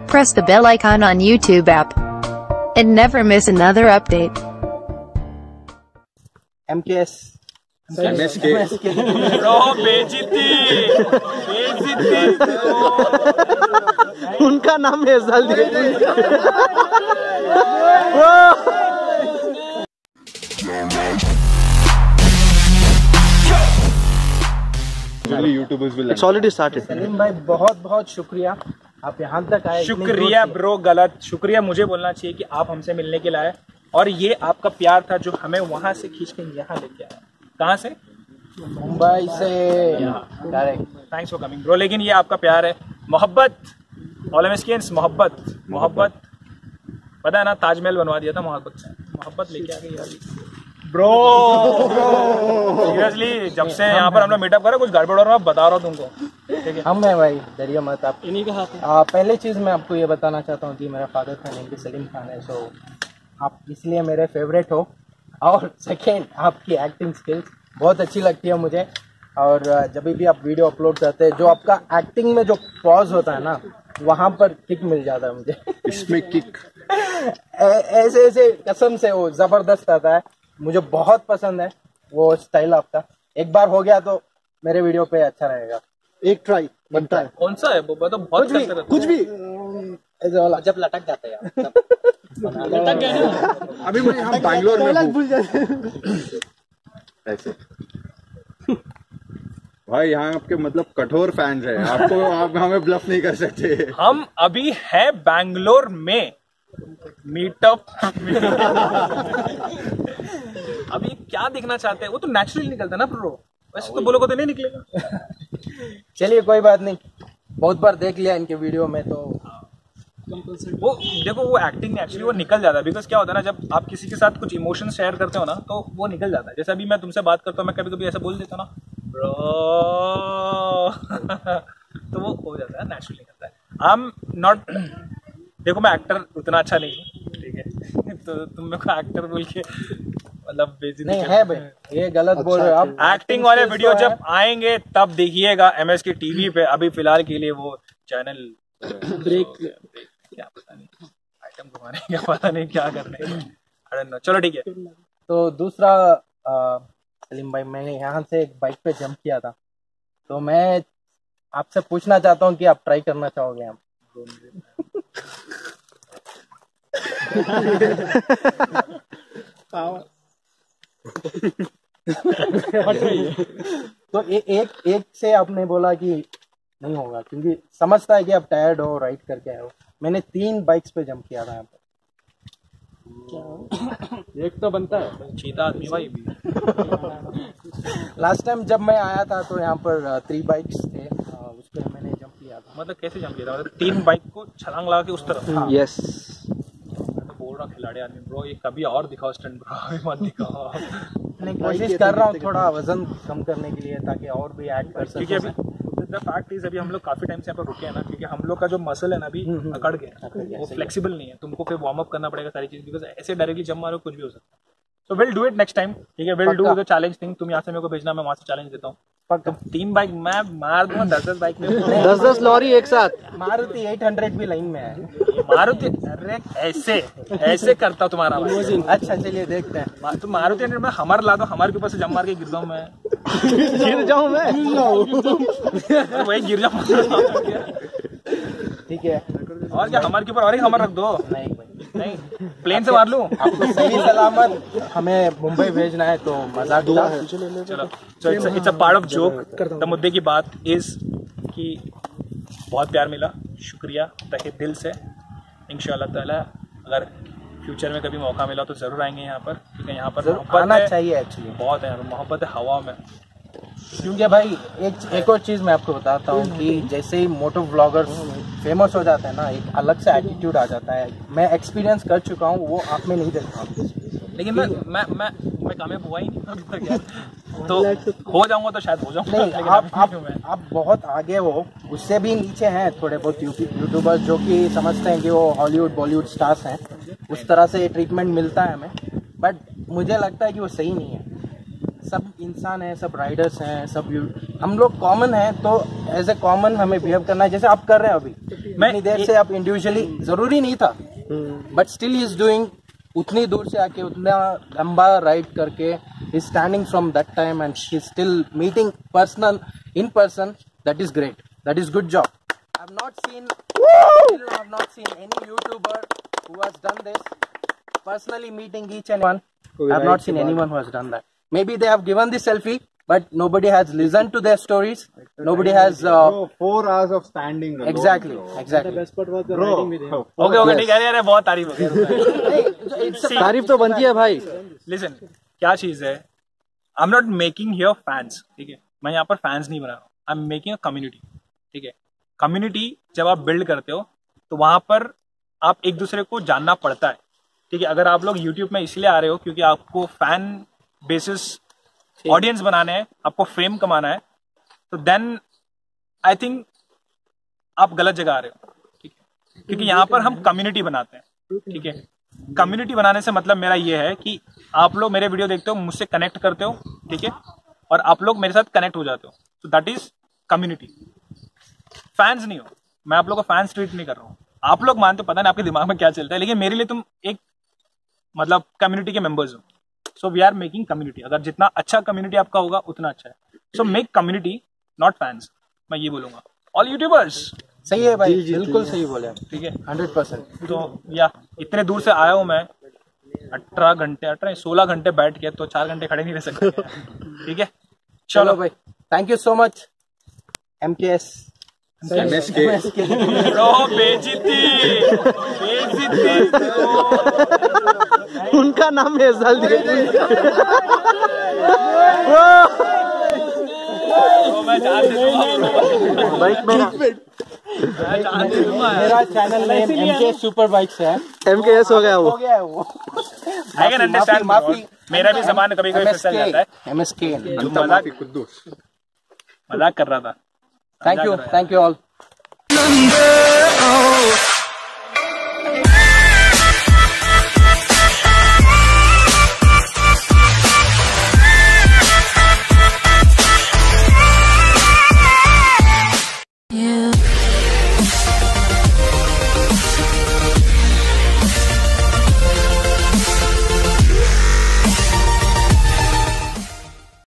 Press the bell icon on YouTube app and never miss another update. MKS MSK bro बेइज्जती उनका नाम है It's already started. Salim भाई बहुत बहुत शुक्रिया, आप यहाँ तक आए। शुक्रिया ब्रो, गलत शुक्रिया मुझे बोलना चाहिए कि आप हमसे मिलने के लिए आए, और ये आपका प्यार था जो हमें वहाँ से खींच के यहाँ लेके आया। कहाँ से? मुंबई से direct. Thanks for coming bro. लेकिन ये आपका प्यार है, मोहब्बत, ऑल एमएसकेन्स, मोहब्बत मोहब्बत, पता है ना, ताजमहल बनवा दिया था मोहब्बत से, मोहब्बत लेके आ गई यार ब्रो। सीरियसली जब से यहाँ पर हम लोग मीटअप करें कुछ गड़बड़ हो रहा है, बता रहा हूँ तुमको, ठीक है? हम हैं भाई, डरिए मत आप। इन्हीं का हाथ है। पहले चीज़ मैं आपको ये बताना चाहता हूँ कि मेरा फादर का नेम भी सलीम खान है, सो आप इसलिए मेरे फेवरेट हो। और सेकेंड, आपकी एक्टिंग स्किल्स बहुत अच्छी लगती है मुझे, और जब भी आप वीडियो अपलोड करते हैं, जो आपका एक्टिंग में जो पॉज होता है ना, वहाँ पर किक मिल जाता है मुझे। इसमें किक ऐसे ऐसे कसम से वो ज़बरदस्त आता है, मुझे बहुत पसंद है वो स्टाइल आपका। एक बार हो गया तो मेरे वीडियो पे अच्छा रहेगा। एक ट्राई बनता है। कौन सा है वो बता? बहुत कुछ भी ऐसे वाला जब लटक जाता है यार, लटक गया ना। अभी मैं हम बैंगलोर में भूल जाते ऐसे भाई, यहाँ आपके मतलब कठोर फैंस हैं, आपको आप हमें ब्लफ नहीं कर सकते। हम अभी हैं बैंगलोर में मीटअप। अभी क्या देखना चाहते हैं वो तो नेचुरली निकलता है ना ब्रो, वैसे तो बोलोगे तो नहीं निकलेगा। चलिए कोई बात नहीं, बहुत बार देख लिया इनके वीडियो में, तो वो देखो वो एक्टिंग एक्चुअली वो निकल जाता है। बिकॉज क्या होता है ना, जब आप किसी के साथ कुछ इमोशन शेयर करते हो ना, तो वो निकल जाता है। जैसे अभी मैं तुमसे बात करता हूँ, मैं कभी कभी ऐसा बोल देता हूँ ना ब्रो, तो वो हो जाता है, नेचुरली निकलता है। आई एम नॉट, देखो मैं एक्टर उतना अच्छा नहीं हूँ, ठीक है? तो तुम मेरे को एक्टर बोल के मतलब बेइज्जती नहीं है भाई, ये गलत बोल रहे हो आप। एक्टिंग वाले वीडियो जब आएंगे तब देखिएगा MSK TV पे। अभी फिलहाल के लिए वो चैनल ब्रेक, क्या पता नहीं आइटम घुमाने, क्या पता नहीं क्या करने, आई डोंट नो। चलो ठीक है। तो दूसरा सलीम भाई, मैंने यहाँ से एक बाइक पे जंप किया था, तो मैं आपसे पूछना चाहता हूँ कि आप ट्राई करना चाहोगे? आप तो एक से आपने बोला कि नहीं होगा, क्योंकि समझता है कि आप टायर्ड हो, राइड करके आए हो। मैंने 3 बाइक्स पे जंप किया था यहाँ पर। एक तो बनता है चीता आदमी भाई। लास्ट टाइम जब मैं आया था तो यहाँ पर 3 बाइक्स थे, उस पर मैंने जंप किया था। मतलब कैसे जंप किया था? मतलब 3 बाइक को छलांग लगा के उस तरफ? यस। मैं तो बोल रहा खिलाड़ी आदमी ब्रो, ये कभी और दिखाओ स्टंट ब्रो, अभी मत दिखाओ। मैं कोशिश कर रहा हूँ थोड़ा वजन कम करने के लिए, ताकि और भी ऐड कर सकें। क्योंकि अभी द फैक्ट इज अभी हम लोग काफी टाइम से यहाँ पर रुके हैं ना, क्योंकि हम लोग का जो मसल है ना अभी अकड़ गया, वो फ्लेक्सिबल नहीं है। तुमको फिर वार्म अप करना पड़ेगा सारी चीज, बिकॉज ऐसे डायरेक्टली जंप मारो कुछ भी हो सकता है। So will do it next time, ठीक है? Will do the challenge thing. तुम यहाँ से मेरे को भेजना, मैं वहाँ से चैलेंज देता हूँ। तो 3 बाइक मैं मार दूंगा, 10-10 बाइक में 10-10 लॉरी एक साथ। मारुति 800 भी लाइन में है। मारुति, अरे ऐसे ऐसे करता तुम्हारा भाई। अच्छा चलिए देखते हैं। तुम मारुति 800 में हमर ला दो, हमारे के ऊपर से जम मार के गिर जाऊँ मैं। गिर जाऊँ मैं? वही गिर जाऊँ। ठीक है, और क्या, हमारे के ऊपर और ही हमर रख दो। नहीं भाई नहीं, प्लेन से मार लूं। आपको सही सलामत हमें मुंबई भेजना है, तो मजाक था। चलो, so it's a part of joke। द मुद्दे की बात इज कि बहुत प्यार मिला, शुक्रिया तहे दिल से। इंशाल्लाह ताला अगर फ्यूचर में कभी मौका मिला तो जरूर आएंगे यहाँ पर, क्योंकि यहाँ पर आना चाहिए एक्चुअली। बहुत है, मोहब्बत है हवा में। क्योंकि भाई एक और चीज़ मैं आपको बताता हूँ कि जैसे ही मोटो व्लॉगर्स फेमस हो जाते हैं ना, एक अलग सा एटीट्यूड आ जाता है। मैं एक्सपीरियंस कर चुका हूँ, वो आप में नहीं देखता हूँ। लेकिन मैं कामयाब हुआ ही नहीं अभी तक यार, तो हो जाऊंगा तो शायद हो जाऊंगा। नहीं, आप बहुत आगे हो, उससे भी नीचे हैं थोड़े बहुत यूट्यूबर्स जो कि समझते हैं कि वो हॉलीवुड बॉलीवुड स्टार्स हैं, उस तरह से ट्रीटमेंट मिलता है हमें। बट मुझे लगता है कि वो सही नहीं है। सब इंसान हैं, सब राइडर्स हैं, सब हम लोग कॉमन है तो एज ए कॉमन हमें बिहेव करना है जैसे आप कर रहे हैं अभी। इतनी देर से आप इंडिविजुअली जरूरी नहीं था, but still he is doing, उतनी दूर से आके उतना लंबा राइड करके he standing from that time and he still meeting personal in person. That is great, that is good job. I have not seen any YouTuber who has done this, personally meeting each and one. I have not seen anyone who has done that. Maybe they have given the selfie, but nobody has listened to their stories. Nobody has. 4 hours of standing. Exactly. The best part was the riding with him. Okay, ठीक है यार, बहुत तारीफ हो गई. तारीफ तो बनती है भाई. Listen, क्या चीज है? I'm not making here fans. ठीक है, मैं यहाँ पर fans नहीं बना रहा हूँ. I'm making a community. ठीक है, कम्युनिटी जब आप बिल्ड करते हो तो वहां पर आप एक दूसरे को जानना पड़ता है. ठीक है, अगर आप लोग यूट्यूब में इसलिए आ रहे हो क्योंकि आपको फैन बेसिस ऑडियंस बनाने हैं, आपको फेम कमाना है, तो देन आई थिंक आप गलत जगह आ रहे हो. ठीक है, क्योंकि यहाँ पर हम कम्युनिटी बनाते हैं. ठीक है, कम्युनिटी बनाने से मतलब मेरा ये है कि आप लोग मेरे वीडियो देखते हो, मुझसे कनेक्ट करते हो. ठीक है, और आप लोग मेरे साथ कनेक्ट हो जाते हो, तो दैट इज कम्युनिटी. फैंस नहीं हो, मैं आप लोगों को फैंस ट्रीट नहीं कर रहा हूँ. आप लोग मानते हो, पता नहीं आपके दिमाग में क्या चलता है, लेकिन मेरे लिए तुम एक मतलब कम्युनिटी के मेंबर्स हो. So we are making community. अगर जितना अच्छा कम्युनिटी आपका होगा उतना अच्छा है. So make community, not fans. मैं ये बोलूंगा ऑल यूट्यूबर्स. सही है भाई, बिल्कुल सही बोले. ठीक है, 100%. तो या इतने दूर से आया हूँ मैं, 16 घंटे बैठ के, तो 4 घंटे खड़े नहीं रह सकते. ठीक है, चलो भाई, thank you so much. MKS MSK. Bro, बेइज्जती. उनका नाम है साल तो मैं जान दूंगा. बाइक मेरा मेरा channel name MKS super bikes है. MKS हो गया वो. I can understand. माफी. मेरा भी जबान कभी-कभी फिसल जाता है. MSK. मजाक कर रहा था. Thank you all.